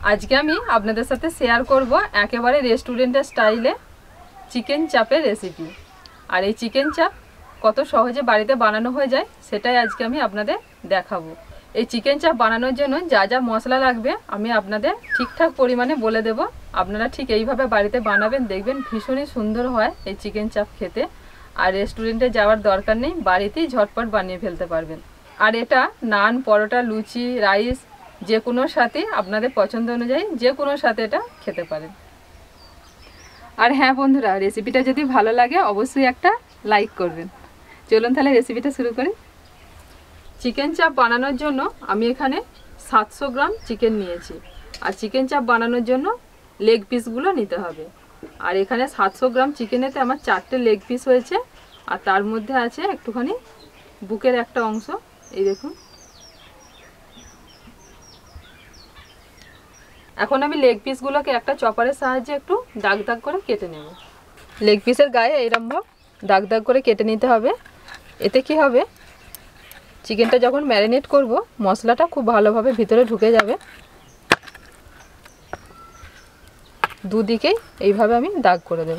আজকে আমি আপনাদের সাথে শেয়ার করব একেবারে রেস্টুরেন্টের স্টাইলে চিকেন চাপের রেসিপি। আর এই চিকেন চাপ কত সহজে বাড়িতে বানানো হয়ে যায় সেটাই আজকে আমি আপনাদের দেখাবো। এই চিকেন চাপ বানানোর জন্য যা যা মশলা লাগবে আমি আপনাদের ঠিকঠাক পরিমাণে বলে দেব। আপনারা ঠিক এইভাবে বাড়িতে বানাবেন, দেখবেন ভীষণই সুন্দর হয় এই চিকেন চাপ খেতে। আর রেস্টুরেন্টে যাওয়ার দরকার নেই, বাড়িতেই ঝটপট বানিয়ে ফেলতে পারবেন। আর এটা নান, পরোটা, লুচি, রাইস যে কোনোর সাথে আপনাদের পছন্দ অনুযায়ী যে কোনোর সাথে এটা খেতে পারেন। আর হ্যাঁ বন্ধুরা, রেসিপিটা যদি ভালো লাগে অবশ্যই একটা লাইক করবেন। চলুন তাহলে রেসিপিটা শুরু করি। চিকেন চাপ বানানোর জন্য আমি এখানে 700 গ্রাম চিকেন নিয়েছি। আর চিকেন চাপ বানানোর জন্য লেগ পিসগুলো নিতে হবে। আর এখানে 700 গ্রাম চিকেনেতে আমার 4টে লেগ পিস হয়েছে। আর তার মধ্যে আছে একটুখানি বুকের একটা অংশ, এই দেখুন। এখন আমি লেগ পিসগুলোকে একটা চপারের সাহায্যে একটু দাগ দাগ করে কেটে নেব। লেগ পিসের গায়ে এইরকমভাবে দাগ দাগ করে কেটে নিতে হবে। এতে কি হবে, চিকেনটা যখন ম্যারিনেট করব মশলাটা খুব ভালোভাবে ভিতরে ঢুকে যাবে। দুদিকেই এইভাবে আমি দাগ করে দেব।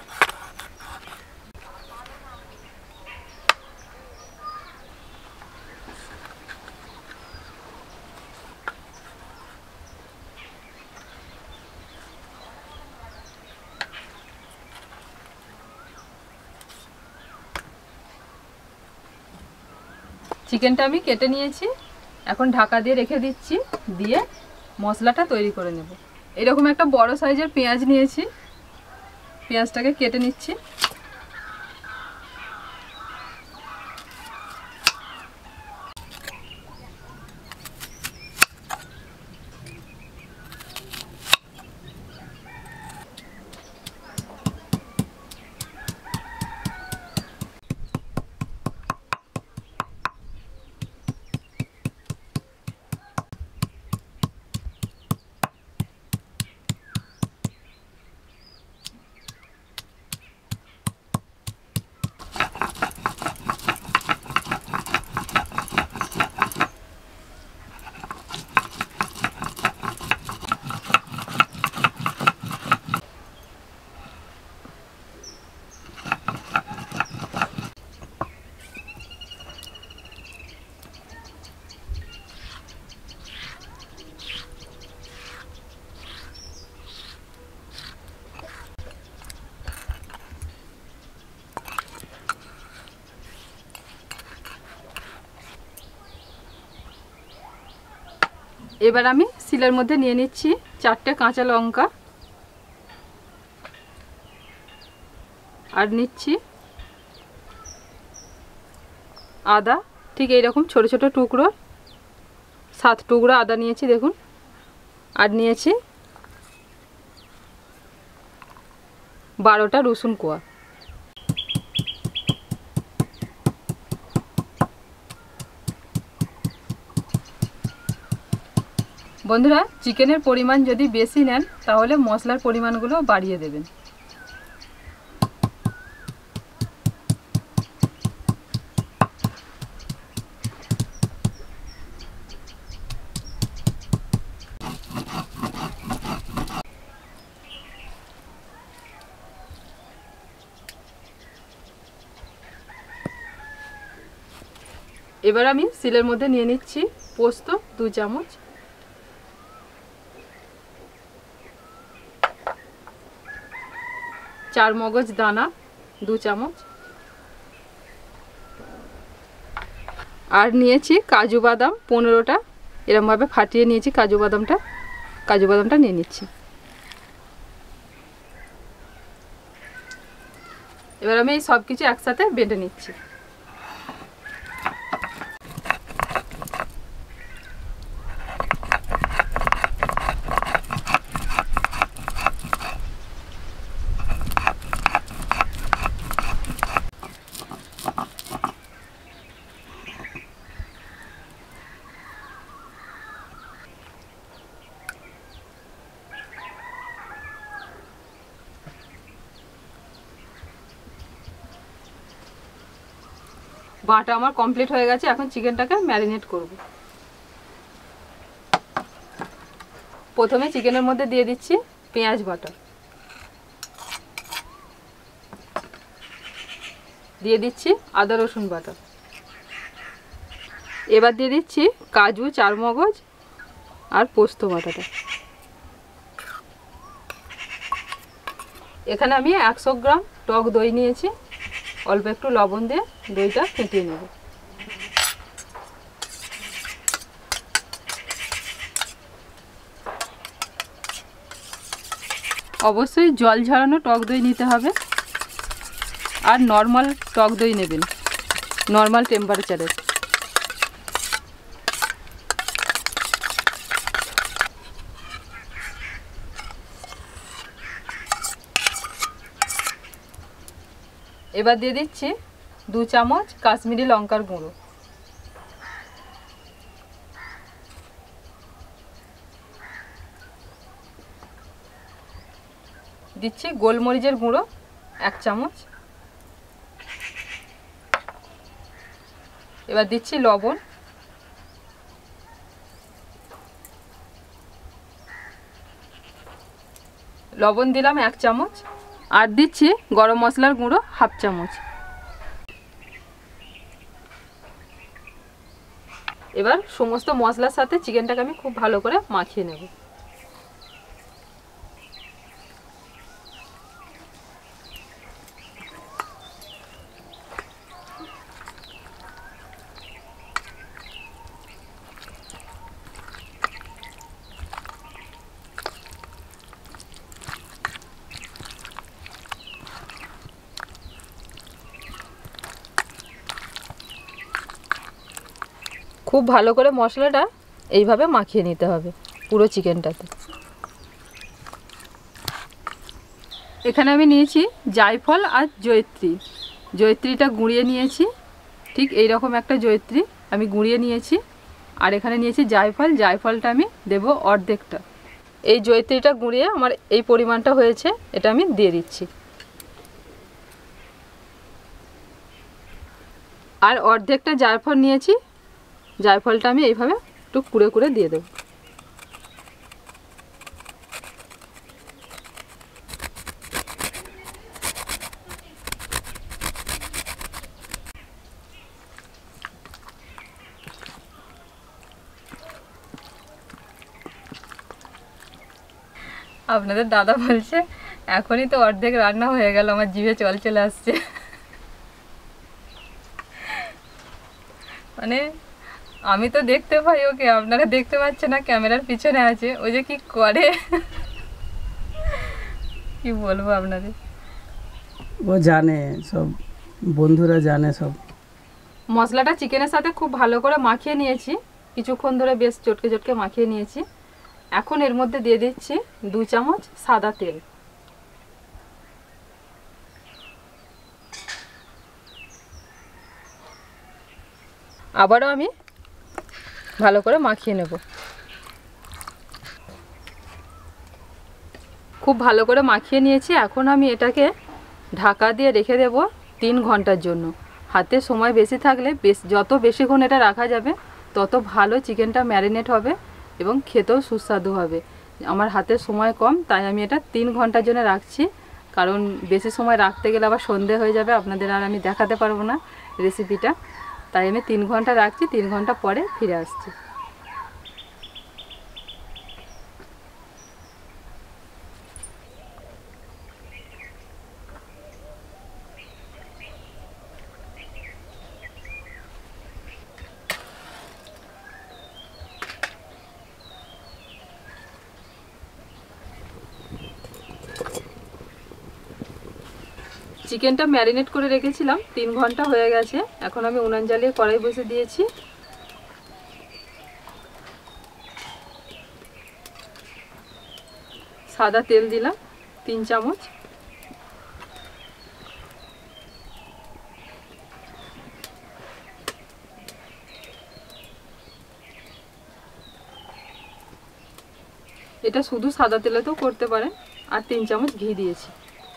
চিকেনটা আমি কেটে নিয়েছি, এখন ঢাকা দিয়ে রেখে দিচ্ছি, দিয়ে মশলাটা তৈরি করে নেব। এরকম একটা বড় সাইজের পেঁয়াজ নিয়েছি, পেঁয়াজটাকে কেটে নিচ্ছি। এবার আমি শিলের মধ্যে নিয়ে নিচ্ছি 4টে কাঁচা লঙ্কা, আর নিচ্ছি আদা, ঠিক এইরকম ছোট ছোট টুকরো, 7 টুকরো আদা নিয়েছি দেখুন। আর নিয়েছি 12টা রসুন কোয়া। বন্ধুরা, চিকেনের পরিমাণ যদি বেশি নেন তাহলে মশলার পরিমাণগুলো বাড়িয়ে দেবেন। এবার আমি শিলের মধ্যে নিয়ে নিচ্ছি পোস্ত 2 চামচ, চারমগজ দানা 2 চামচ, আর নিয়েছি কাজু বাদাম 15টা, এরকমভাবে ফাটিয়ে নিয়েছি কাজু বাদামটা নিয়ে নিচ্ছি। এবার আমি এই সব কিছু একসাথে বেটে নিচ্ছি। বাটা আমার কমপ্লিট হয়ে গেছে। এখন চিকেনটাকে ম্যারিনেট করব। প্রথমে চিকেনের মধ্যে দিয়ে দিচ্ছি পেঁয়াজ বাটা, দিয়ে দিচ্ছি আদা রসুন বাটা, এবার দিয়ে দিচ্ছি কাজু, চারমগজ আর পোস্ত বাটাটা। এখানে আমি 100 গ্রাম টক দই নিয়েছি, অল্প একটু লবণ দিয়ে দইটা ফেটিয়ে নেব। অবশ্যই জল ঝরানো টক দই নিতে হবে, আর নর্মাল টক দই নেবেন, নর্মাল টেম্পারেচারের। এবার দিয়ে দিচ্ছি 2 চামচ কাশ্মীরি লঙ্কার গুঁড়ো, দিচ্ছি গোলমরিচের গুঁড়ো 1 চামচ, এবার দিচ্ছি লবণ, লবণ দিলাম 1 চামচ, আর দিচ্ছি গরম মশলার গুঁড়ো 1/2 চামচ। এবার সমস্ত মশলার সাথে চিকেনটাকে আমি খুব ভালো করে মাখিয়ে নেব। খুব ভালো করে মশলাটা এইভাবে মাখিয়ে নিতে হবে পুরো চিকেনটাতে। এখানে আমি নিয়েছি জায়ফল আর জয়িত্রী, জয়িত্রীটা গুঁড়িয়ে নিয়েছি, ঠিক এই রকম একটা জয়িত্রী আমি গুঁড়িয়ে নিয়েছি। আর এখানে নিয়েছি জায়ফল, জায়ফলটা আমি দেব অর্ধেকটা। এই জয়িত্রীটা গুঁড়িয়ে আমার এই পরিমাণটা হয়েছে, এটা আমি দিয়ে দিচ্ছি। আর অর্ধেকটা জায়ফল নিয়েছি, জায়ফলটা আমি এইভাবে একটু কুড়ে কুড়ে দিয়ে দেব। আপনাদের দাদা বলছে এখনই তো অর্ধেক রান্না হয়ে গেল, আমার জিভে জল চলে আসছে। মানে আমি তো দেখতে পাই ওকে, আপনারা দেখতে পাচ্ছেন না, ক্যামেরার পিছনে আছে, ওই যে কি করে কি বলবো আপনাদের। ও জানে, সব বন্ধুরা জানে সব। মশলাটা চিকেনের সাথে খুব ভালো করে মাখিয়ে নিয়েছি, কিছুক্ষণ ধরে বেশ চটকে চটকে মাখিয়ে নিয়েছি। এখন এর মধ্যে দিয়ে দিচ্ছি 2 চামচ সাদা তেল, আবারও আমি ভালো করে মাখিয়ে নেব। খুব ভালো করে মাখিয়ে নিয়েছি, এখন আমি এটাকে ঢাকা দিয়ে রেখে দেব 3 ঘন্টার জন্য। হাতে সময় বেশি থাকলে যত বেশিক্ষণ এটা রাখা যাবে তত ভালো চিকেনটা ম্যারিনেট হবে এবং খেতেও সুস্বাদু হবে। আমার হাতে সময় কম, তাই আমি এটা 3 ঘন্টার জন্য রাখছি, কারণ বেশি সময় রাখতে গেলে আবার সন্ধে হয়ে যাবে, আপনাদের আর আমি দেখাতে পারবো না রেসিপিটা। তাই আমি 3 ঘন্টা রাখছি, 3 ঘন্টা পরে ফিরে আসছি। চিকেনটা ম্যারিনেট করে রেখেছিলাম, 3 ঘন্টা হয়ে গেছে। এখন আমি উনান জ্বালিয়ে কড়াই বসে দিয়েছি। সাদা তেল দিলাম 3 চামচ, এটা শুধু সাদা তেলেতেও করতে পারেন। আর 3 চামচ ঘি দিয়েছি।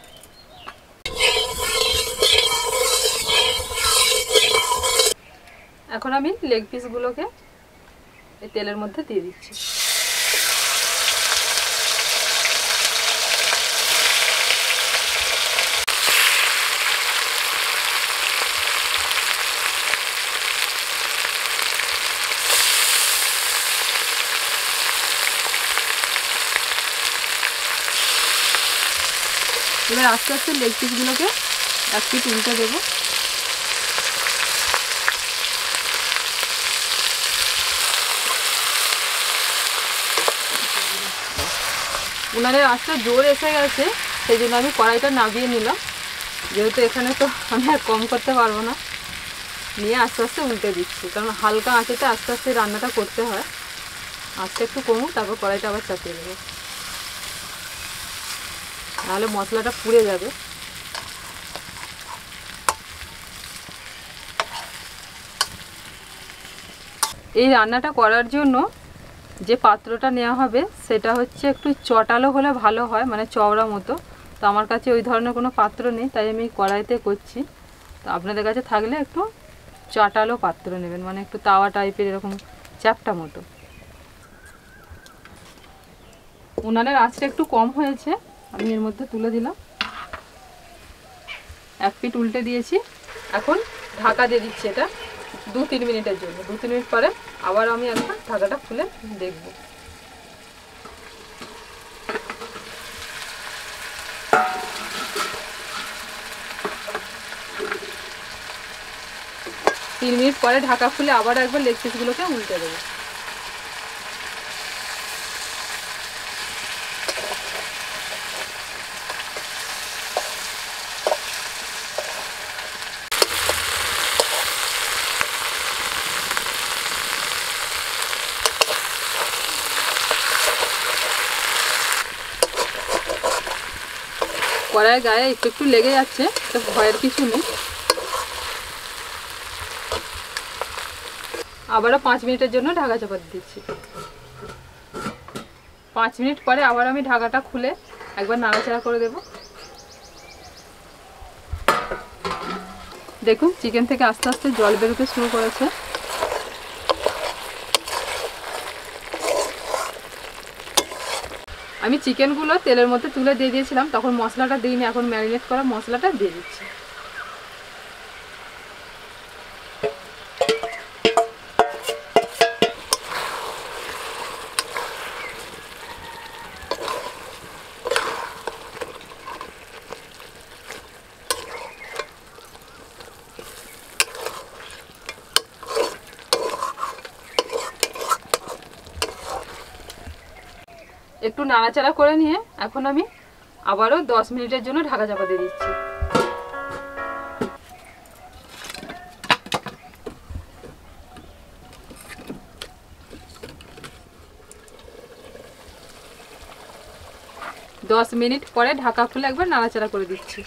এখন আমি লেগ পিসগুলোকে এই তেলের মধ্যে দিয়ে দিচ্ছি। এবার আস্তে আস্তে লেগ পিসগুলোকে এক পিঠ উল্টে দেবো। উনানের আঁচটা জোর এসে গেছে, সেই জন্য আমি কড়াইটা নামিয়ে নিলাম, যেহেতু এখানে তো আমি আর কম করতে পারবো না। নিয়ে আস্তে আস্তে উল্টে দিচ্ছি, কারণ হালকা আঁচেতে আস্তে আস্তে রান্নাটা করতে হয়। আঁচটা একটু কমুক, তারপর কড়াইটা আবার চাপিয়ে দেবো, নাহলে মশলাটা পুড়ে যাবে। এই রান্নাটা করার জন্য যে পাত্রটা নেওয়া হবে সেটা হচ্ছে একটু চটালো হলে ভালো হয়, মানে চওড়া মতো। তো আমার কাছে ওই ধরনের কোনো পাত্র নেই, তাই আমি কড়াইতে করছি। তো আপনাদের কাছে থাকলে একটু চটালো পাত্র নেবেন, মানে একটু তাওয়া টাইপের এরকম চ্যাপটা মতো। উনানের আঁচটা একটু কম হয়েছে, আমি এর মধ্যে তুলে দিলাম। এক পিঠ উল্টে দিয়েছি, এখন ঢাকা দিয়ে দিচ্ছি এটা 2-3 মিনিটের জন্য। 2-3 মিনিট পরে আবার আমি একবার ঢাকাটা খুলে দেখব। তিন মিনিট পরে ঢাকা খুলে আবার একবার লেগ পিসগুলোকে উল্টে দেবো। কড়াইয়ের গায়ে একটু একটু লেগে যাচ্ছে, তো ভয়ের কিছু নেই। আবারও 5 মিনিটের জন্য ঢাকা চাপা দিচ্ছি। 5 মিনিট পরে আবার আমি ঢাকাটা খুলে একবার নাড়াচাড়া করে দেব। দেখুন চিকেন থেকে আস্তে আস্তে জল বেরোতে শুরু করেছে। আমি চিকেনগুলো তেলের মধ্যে তুলে দিয়ে দিয়েছিলাম, তখন মশলাটা দিইনি, এখন ম্যারিনেট করা মশলাটা দিয়ে দিচ্ছি। একটু নাড়াচাড়া করে নিয়ে এখন আমি আবারও 10 মিনিটের জন্য ঢাকা চাপা দিয়ে দিচ্ছি। দশ মিনিট পরে ঢাকা খুলে একবার নাড়াচাড়া করে দিচ্ছি।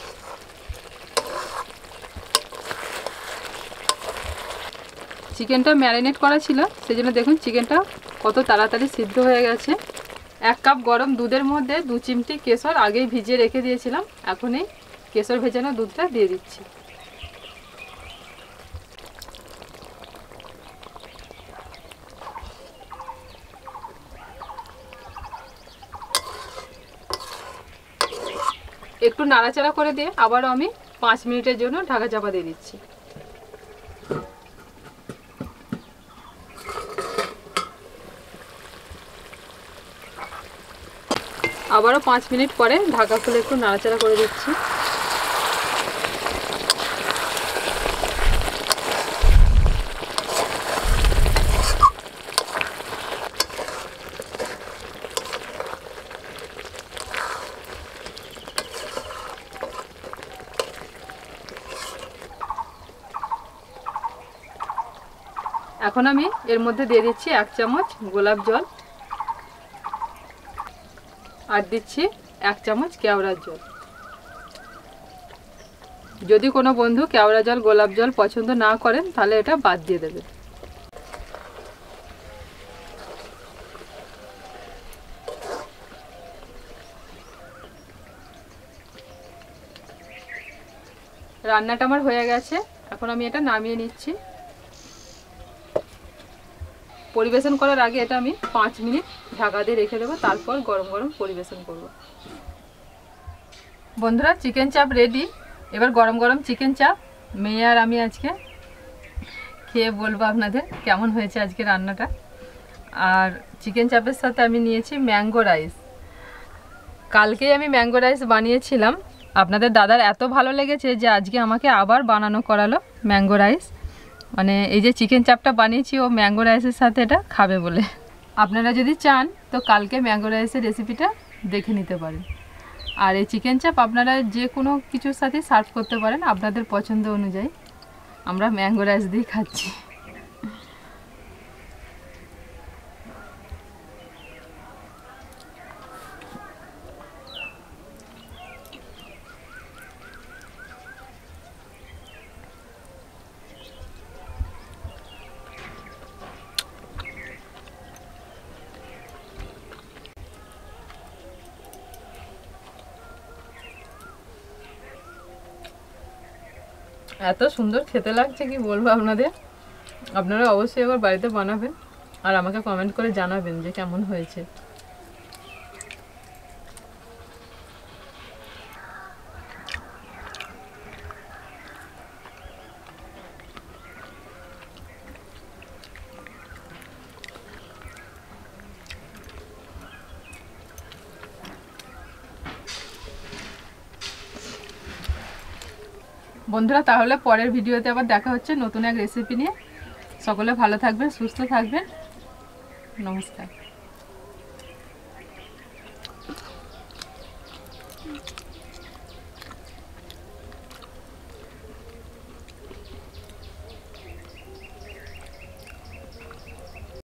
চিকেনটা ম্যারিনেট করা ছিল, সেজন্য দেখুন চিকেনটা কত তাড়াতাড়ি সিদ্ধ হয়ে গেছে। 1 কাপ গরম দুধের মধ্যে 2 চিমটি কেশর আগেই ভিজিয়ে রেখে দিয়েছিলাম, এখন এই কেশর ভেজানো দুধটা দিয়ে দিচ্ছি। একটু নাড়াচাড়া করে দিয়ে আবারও আমি 5 মিনিটের জন্য ঢাকা চাপা দিয়ে দিচ্ছি। আবারও 5 মিনিট পরে ঢাকা খুলে একটু নাড়াচাড়া করে দিচ্ছি। এখন আমি এর মধ্যে দিয়ে দিচ্ছি 1 চামচ গোলাপ জল, আর দিচ্ছি 1 চামচ কেওড়ার জল। যদি কোনো বন্ধু কেওড়া জল গোলাপ জল পছন্দ না করেন তাহলে এটা বাদ দিয়ে দেবেন। রান্নাটা আমার হয়ে গেছে, এখন আমি এটা নামিয়ে নিচ্ছি। পরিবেশন করার আগে এটা আমি 5 মিনিট ঢাকা দিয়ে রেখে দেবো, তারপর গরম গরম পরিবেশন করব। বন্ধুরা চিকেন চাপ রেডি। এবার গরম গরম চিকেন চাপ মেয়ে আর আমি আজকে খেয়ে বলবো আপনাদের কেমন হয়েছে আজকে রান্নাটা। আর চিকেন চাপের সাথে আমি নিয়েছি ম্যাঙ্গো রাইস। কালকেই আমি ম্যাঙ্গো রাইস বানিয়েছিলাম, আপনাদের দাদার এত ভালো লেগেছে যে আজকে আমাকে আবার বানানো করালো ম্যাঙ্গো রাইস। মানে এই যে চিকেন চাপটা বানিয়েছি ও ম্যাঙ্গো রাইসের সাথে এটা খাবে বলে। আপনারা যদি চান তো কালকে ম্যাঙ্গো রাইসের রেসিপিটা দেখে নিতে পারেন। আর এই চিকেন চাপ আপনারা যে কোনো কিছুর সাথে সার্ভ করতে পারেন আপনাদের পছন্দ অনুযায়ী। আমরা ম্যাঙ্গো রাইস দিয়ে খাচ্ছি। এত সুন্দর খেতে লাগছে কি বলবো আপনাদের। আপনারা অবশ্যই এবার বাড়িতে বানাবেন আর আমাকে কমেন্ট করে জানাবেন যে কেমন হয়েছে। বন্ধুরা তাহলে পরের ভিডিওতে আবার দেখা হচ্ছে নতুন এক রেসিপি নিয়ে। সকলে ভালো থাকবেন, সুস্থ থাকবেন। নমস্কার।